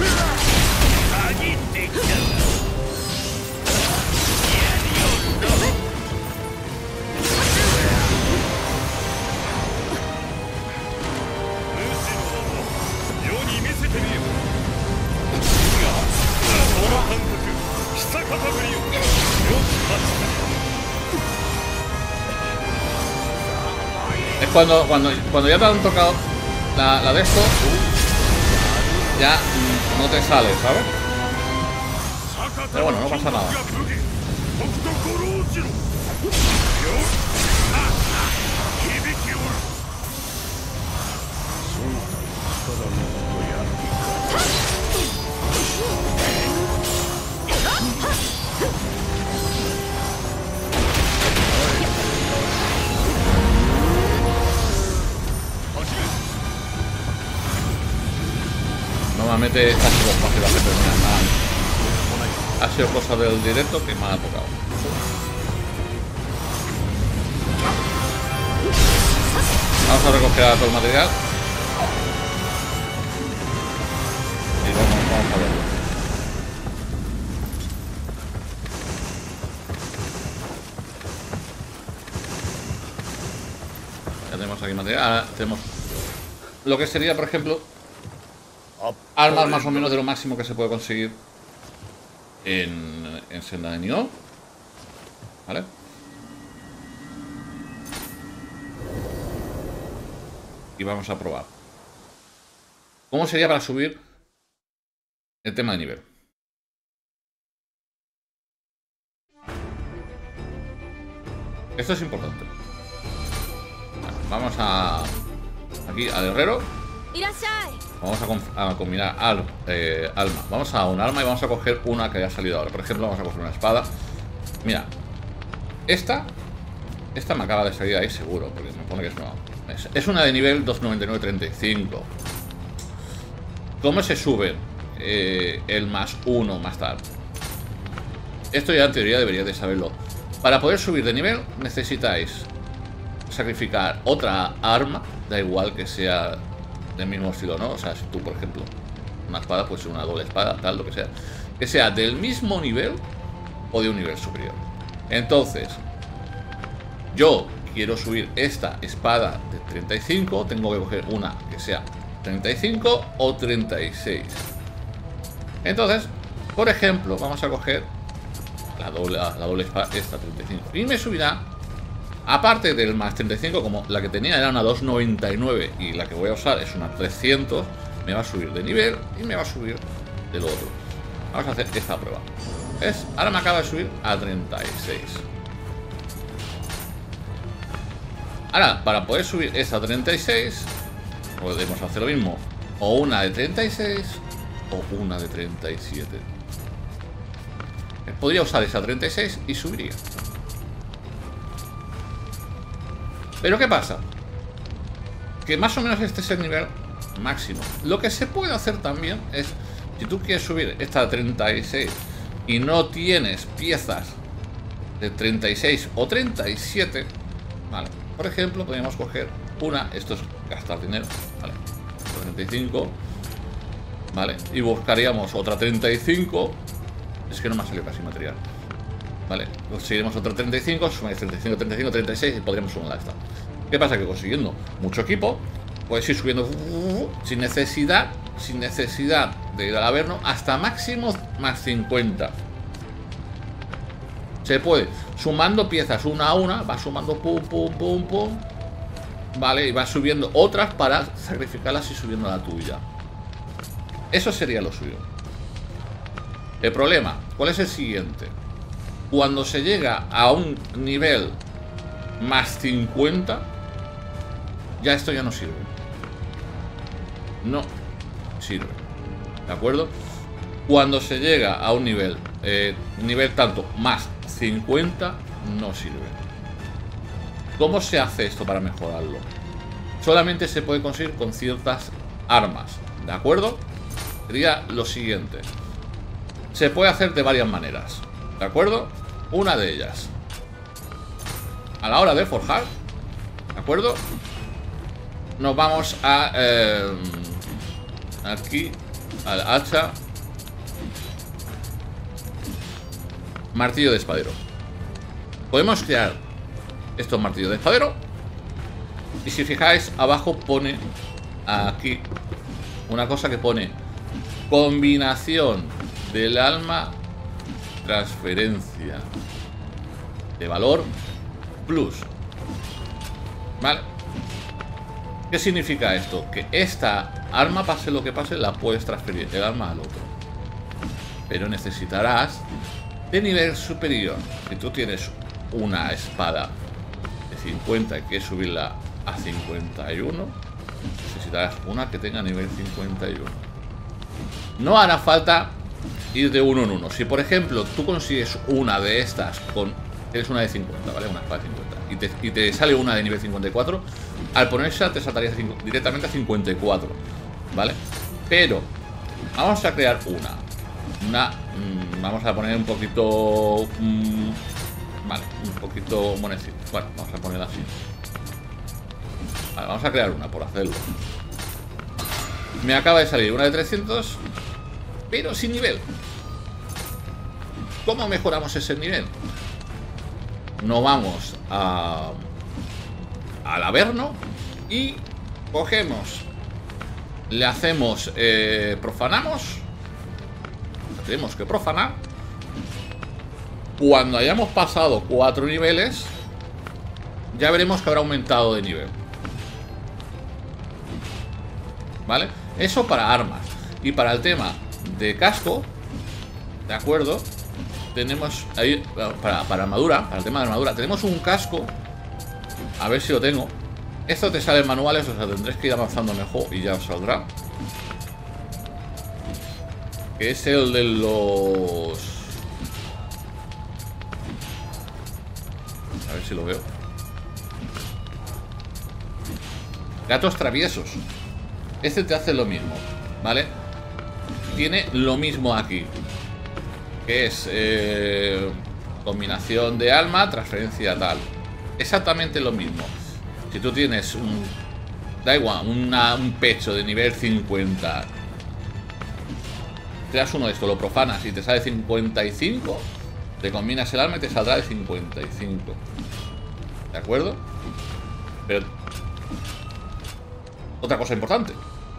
Es cuando ya te han tocado la de esto, ya no te sale, ¿sabes? Pero bueno, no pasa nada. Normalmente ha sido fácil hacer nada. Ha sido cosa del directo que me ha tocado. Vamos a recoger todo el material. Y vamos a verlo. Ya tenemos aquí material. Ahora tenemos lo que sería, por ejemplo, armas más o menos de lo máximo que se puede conseguir en Senda de Nioh, ¿vale? Y vamos a probar cómo sería para subir el tema de nivel. Esto es importante. Bueno, vamos aquí al herrero. Vamos a combinar alma. Vamos a un alma y vamos a coger una que haya salido ahora. Por ejemplo, vamos a coger una espada. Mira, esta me acaba de salir ahí seguro, porque me pone que es nueva. Es una de nivel 299-35. ¿Cómo se sube el +1 más tarde? Esto ya en teoría deberíais de saberlo. Para poder subir de nivel necesitáis sacrificar otra arma, da igual que sea del mismo estilo, ¿no? O sea, si tú, por ejemplo, una espada, pues una doble espada, tal, lo que sea del mismo nivel o de un nivel superior. Entonces, yo quiero subir esta espada de 35, tengo que coger una que sea 35 o 36. Entonces, por ejemplo, vamos a coger la doble espada, esta 35, y me subirá, aparte del más 35, como la que tenía era una 299 y la que voy a usar es una 300, me va a subir de nivel y me va a subir de lo otro. Vamos a hacer esta prueba. Ahora me acaba de subir a 36. Ahora, para poder subir esta 36, podemos hacer lo mismo. O una de 36 o una de 37. Podría usar esa 36 y subiría. Pero ¿qué pasa? Que más o menos este es el nivel máximo. Lo que se puede hacer también es, si tú quieres subir esta 36 y no tienes piezas de 36 o 37, vale, por ejemplo, podríamos coger una, esto es gastar dinero, vale, 35, vale, y buscaríamos otra 35, es que no me ha salido casi material. Vale, conseguiremos otra 35, sumáis 35, 35, 36 y podríamos sumar esta. ¿Qué pasa? Que consiguiendo mucho equipo, puedes ir subiendo sin necesidad de ir al Averno hasta máximo más 50. Se puede, sumando piezas una a una, va sumando pum, pum, pum, pum. Vale, y vas subiendo otras para sacrificarlas y subiendo la tuya. Eso sería lo suyo. El problema, ¿cuál es el siguiente? Cuando se llega a un nivel más 50, ya esto ya no sirve. No sirve. ¿De acuerdo? Cuando se llega a un nivel tanto más 50, no sirve. ¿Cómo se hace esto para mejorarlo? Solamente se puede conseguir con ciertas armas. ¿De acuerdo? Sería lo siguiente. Se puede hacer de varias maneras. ¿De acuerdo? Una de ellas a la hora de forjar, ¿de acuerdo? Nos vamos a aquí al hacha, martillo de espadero. Podemos crear estos martillos de espadero. Y si fijáis, abajo pone aquí una cosa que pone combinación del alma, transferencia de valor plus. ¿Vale? ¿Qué significa esto? Que esta arma, pase lo que pase, la puedes transferir el alma al otro. Pero necesitarás de nivel superior. Si tú tienes una espada de 50 y quieres subirla a 51, necesitarás una que tenga nivel 51. No hará falta ir de uno en uno. Si por ejemplo tú consigues una de estas con... Tienes una de 50, ¿vale? Una espada de 50 y te sale una de nivel 54, al ponerse te saltaría directamente a 54, ¿vale? Pero vamos a crear vamos a poner un poquito vale, un poquito monecito. Bueno, vamos a ponerla así. Vale, vamos a crear una por hacerlo. Me acaba de salir una de 300, pero sin nivel. ¿Cómo mejoramos ese nivel? Nos vamos al Averno y cogemos, le hacemos profanamos. Tenemos que profanar. Cuando hayamos pasado 4 niveles, ya veremos que habrá aumentado de nivel. ¿Vale? Eso para armas. Y para el tema de casco, ¿de acuerdo? Tenemos ahí, para armadura, para el tema de armadura, tenemos un casco. A ver si lo tengo. Esto te sale en manuales, o sea, tendréis que ir avanzando mejor y ya os saldrá. Que es el de los... A ver si lo veo. Gatos traviesos. Este te hace lo mismo, ¿vale? Tiene lo mismo aquí, que es combinación de alma, transferencia tal. Exactamente lo mismo. Si tú tienes un... Da igual, un pecho de nivel 50, creas uno de estos, lo profanas y te sale 55, te combinas el alma y te saldrá de 55. ¿De acuerdo? Pero... Otra cosa importante.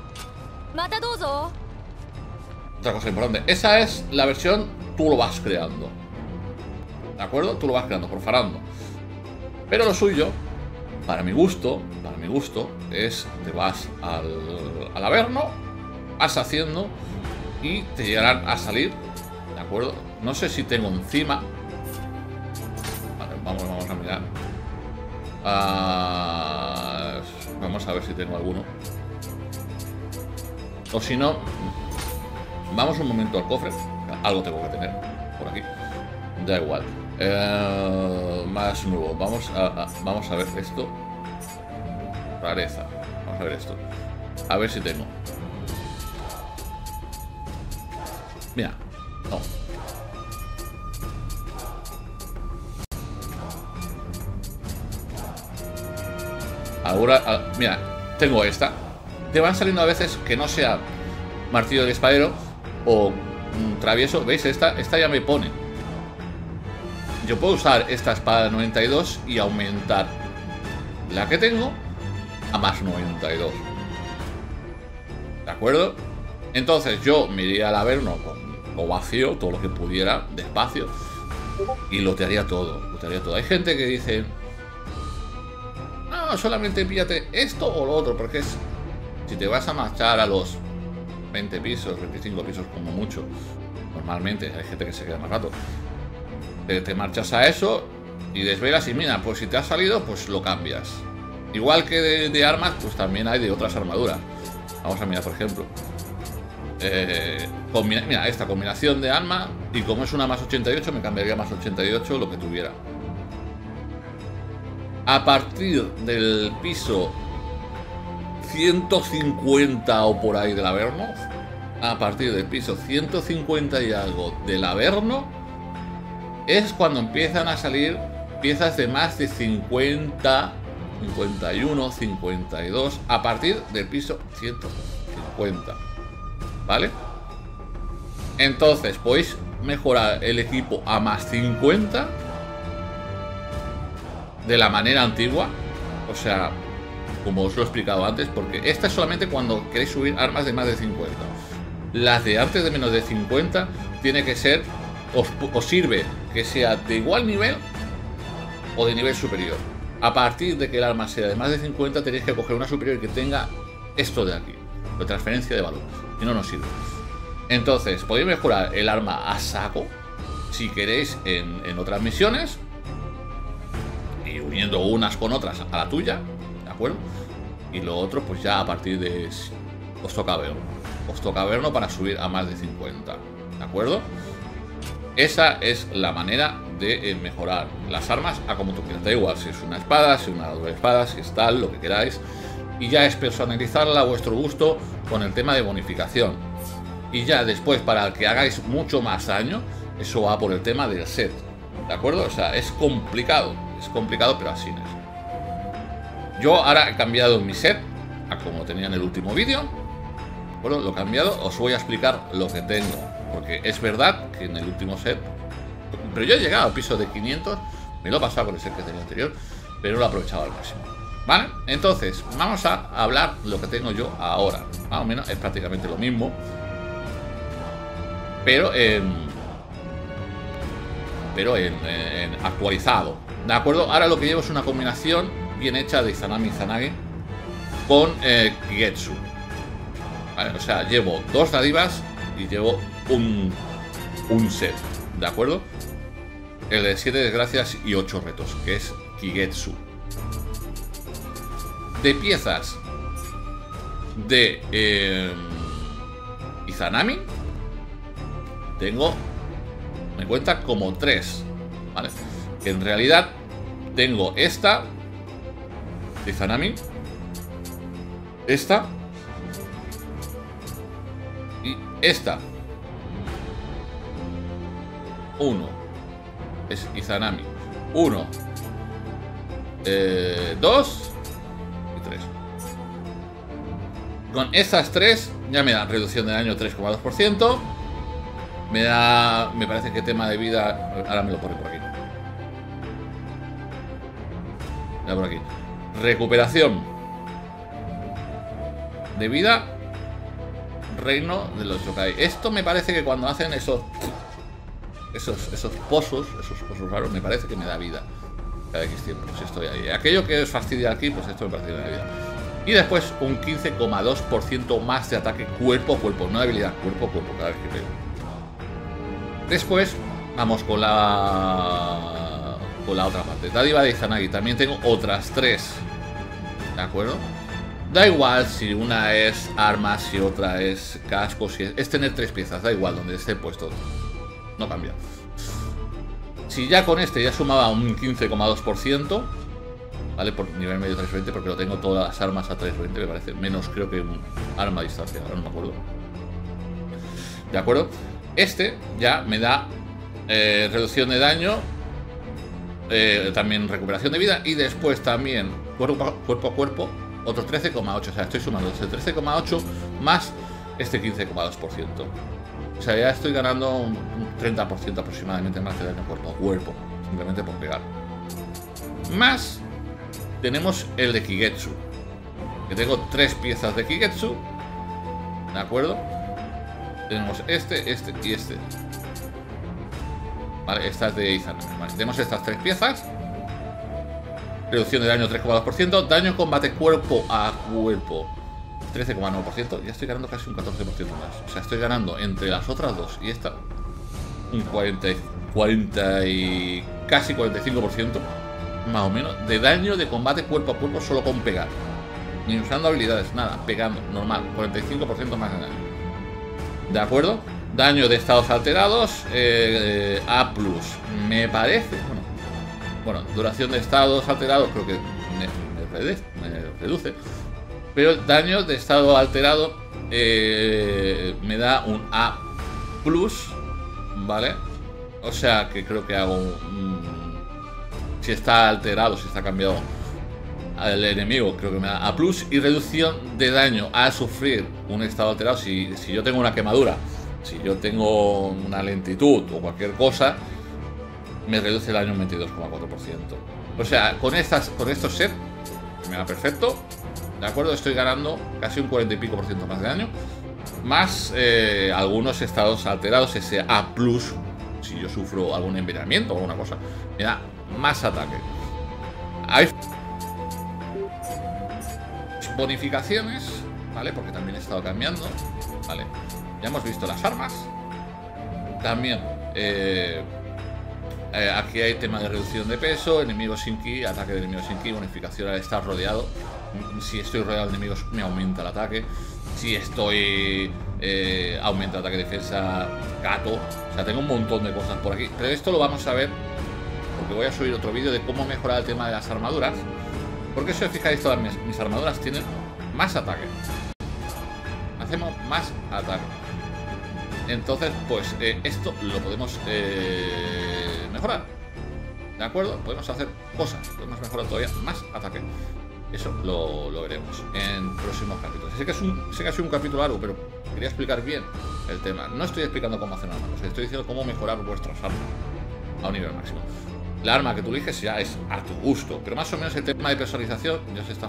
Otra cosa importante. Esa es la versión, tú lo vas creando. ¿De acuerdo? Tú lo vas creando, profanando. Pero lo suyo, para mi gusto, es te vas al Averno, vas haciendo y te llegarán a salir. ¿De acuerdo? No sé si tengo encima. Vale, vamos a mirar. Vamos a ver si tengo alguno. O si no, vamos un momento al cofre. Algo tengo que tener por aquí. Da igual. Más nuevo. Vamos a ver esto. Rareza. Vamos a ver esto. A ver si tengo. Mira. No. Ahora, mira, tengo esta. Te van saliendo a veces que no sea martillo de espadero o travieso. ¿Veis? Esta ya me pone. Yo puedo usar esta espada 92 y aumentar la que tengo a más 92. ¿De acuerdo? Entonces yo me iría al Averno con lo vacío, todo lo que pudiera, despacio, y lotearía todo. Hay gente que dice... No, solamente píllate esto o lo otro, porque es... Si te vas a marchar a los 20 pisos, 25 pisos como mucho, normalmente hay gente que se queda más rato, te marchas a eso y desvelas y mira, pues si te ha salido, pues lo cambias. Igual que de armas, pues también hay de otras armaduras. Vamos a mirar, por ejemplo. Mira, esta combinación de arma, y como es una más 88, me cambiaría más 88 lo que tuviera. A partir del piso 150 o por ahí del Averno, a partir del piso 150 y algo del Averno, es cuando empiezan a salir piezas de más de 50, 51, 52, a partir del piso 150, ¿vale? Entonces podéis mejorar el equipo a más 50 de la manera antigua, o sea, como os lo he explicado antes, porque esta es solamente cuando queréis subir armas de más de 50. Las de antes de menos de 50 tiene que ser, os sirve que sea de igual nivel o de nivel superior. A partir de que el arma sea de más de 50 tenéis que coger una superior que tenga esto de aquí, la transferencia de valor, y no nos sirve. Entonces podéis mejorar el arma a saco si queréis en otras misiones y uniendo unas con otras a la tuya, ¿de acuerdo? Y lo otro pues ya a partir de os toca verlo para subir a más de 50, ¿de acuerdo? Esa es la manera de mejorar las armas a como tú quieras. Da igual si es una espada, si es una doble espada, si es tal, lo que queráis. Y ya es personalizarla a vuestro gusto con el tema de bonificación. Y ya después, para que hagáis mucho más daño, eso va por el tema del set, ¿de acuerdo? O sea, es complicado, pero así es. Yo ahora he cambiado mi set a como tenía en el último vídeo. Bueno, lo he cambiado, os voy a explicar lo que tengo. Porque es verdad que en el último set, pero yo he llegado al piso de 500, me lo he pasado con el set que tenía anterior, pero no lo he aprovechado al máximo, ¿vale? Entonces, vamos a hablar lo que tengo yo ahora. Más o menos es prácticamente lo mismo, pero en actualizado, ¿de acuerdo? Ahora lo que llevo es una combinación bien hecha de Izanami Izanagi con Kigetsu, ¿vale? O sea, llevo 2 dádivas y llevo un set, ¿de acuerdo? El de 7 desgracias y 8 retos, que es Kigetsu. De piezas de Izanami tengo, me cuenta como 3, ¿vale? Que en realidad tengo esta de Izanami, esta y esta. 1 es Izanami, 1, 2 y 3. Con estas 3 ya me dan reducción de daño 3,2%. Me da, me parece que tema de vida, ahora me lo pone por aquí. Mira por aquí. Recuperación de vida, reino de los yokai. Esto me parece que cuando hacen esos pozos raros, me parece que me da vida cada X tiempo, si estoy ahí. Aquello que os fastidia aquí, pues esto me parece que me da vida. Y después un 15,2% más de ataque cuerpo a cuerpo, no de habilidad, cuerpo a cuerpo cada vez que pego. Después vamos con la otra parte. Dádiva de Izanagi, también tengo otras 3, ¿de acuerdo? Da igual si una es armas, si otra es casco, si es tener 3 piezas, da igual donde esté puesto, no cambia. Si ya con este ya sumaba un 15,2%, ¿vale? Por nivel medio 320, porque lo tengo todas las armas a 320, me parece. Menos creo que un arma a distancia, ahora no me acuerdo. ¿De acuerdo? Este ya me da reducción de daño, también recuperación de vida y después también cuerpo a cuerpo, otros 13,8. O sea, estoy sumando ese 13,8 más este 15,2%. O sea, ya estoy ganando un 30% aproximadamente más de daño cuerpo a cuerpo, simplemente por pegar. Más tenemos el de Kigetsu, que tengo 3 piezas de Kigetsu, ¿de acuerdo? Tenemos este y este. Vale, esta es de Izanami. Vale, tenemos estas 3 piezas. Reducción de daño 3,2%. Daño en combate cuerpo a cuerpo 13,9%. Ya estoy ganando casi un 14% más. O sea, estoy ganando entre las otras 2 y esta un 40 y casi 45% más o menos de daño de combate cuerpo a cuerpo solo con pegar. Ni usando habilidades, nada, pegando, normal. 45% más de daño. ¿De acuerdo? Daño de estados alterados, A+, me parece. Bueno, duración de estados alterados creo que me reduce. Pero daño de estado alterado me da un A+, ¿vale? O sea que creo que hago Si está alterado, si está cambiado el enemigo, creo que me da A+, y reducción de daño al sufrir un estado alterado. Si yo tengo una quemadura, si yo tengo una lentitud o cualquier cosa, me reduce el daño un 22,4%. O sea, con estos sets me da perfecto. De acuerdo, estoy ganando casi un 40 y pico por ciento más de daño. Más algunos estados alterados, ese A+, si yo sufro algún envenenamiento o alguna cosa, me da más ataque. Hay bonificaciones, ¿vale? Porque también he estado cambiando, ¿vale? Ya hemos visto las armas. También aquí hay tema de reducción de peso, enemigos sin ki, ataque de enemigos sin ki, bonificación al estar rodeado. Si estoy rodeado de enemigos me aumenta el ataque. Si estoy aumenta el ataque, defensa, gato. O sea, tengo un montón de cosas por aquí. Pero esto lo vamos a ver porque voy a subir otro vídeo de cómo mejorar el tema de las armaduras. Porque si os fijáis, todas mis armaduras tienen más ataque. Hacemos más ataque. Entonces, pues esto lo podemos mejorar. ¿De acuerdo? Podemos hacer cosas. Podemos mejorar todavía más ataque. Eso lo veremos en próximos capítulos. Sé que ha sido un capítulo largo, pero quería explicar bien el tema. No estoy explicando cómo hacer armas, estoy diciendo cómo mejorar vuestras armas a un nivel máximo. La arma que tú eliges ya es a tu gusto, pero más o menos el tema de personalización ya se está...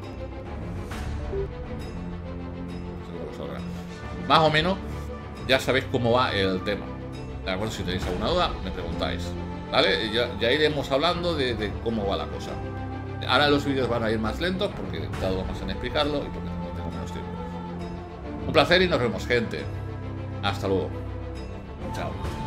Más o menos ya sabéis cómo va el tema. De acuerdo, si tenéis alguna duda, me preguntáis. ¿Vale? Ya iremos hablando de cómo va la cosa. Ahora los vídeos van a ir más lentos porque he dado más en explicarlo y porque no tengo menos tiempo. Un placer y nos vemos, gente. Hasta luego. Chao.